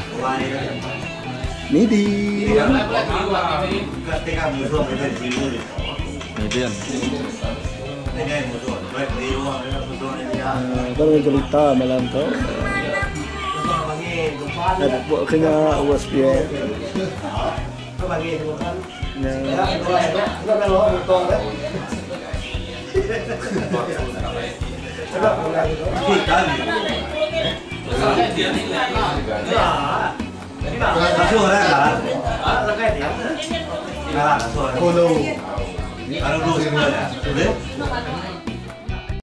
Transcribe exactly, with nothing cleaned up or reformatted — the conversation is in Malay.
Ini di ketika musuh kita di sini. Median. Ini musuh, baik di luar musuh ini ya. Baru cerita malam tu. Ada buat kena uas dia. Masuk ada kan? Ada kayak dia. Nah, masuk. Kalau kalau dulu sih ada.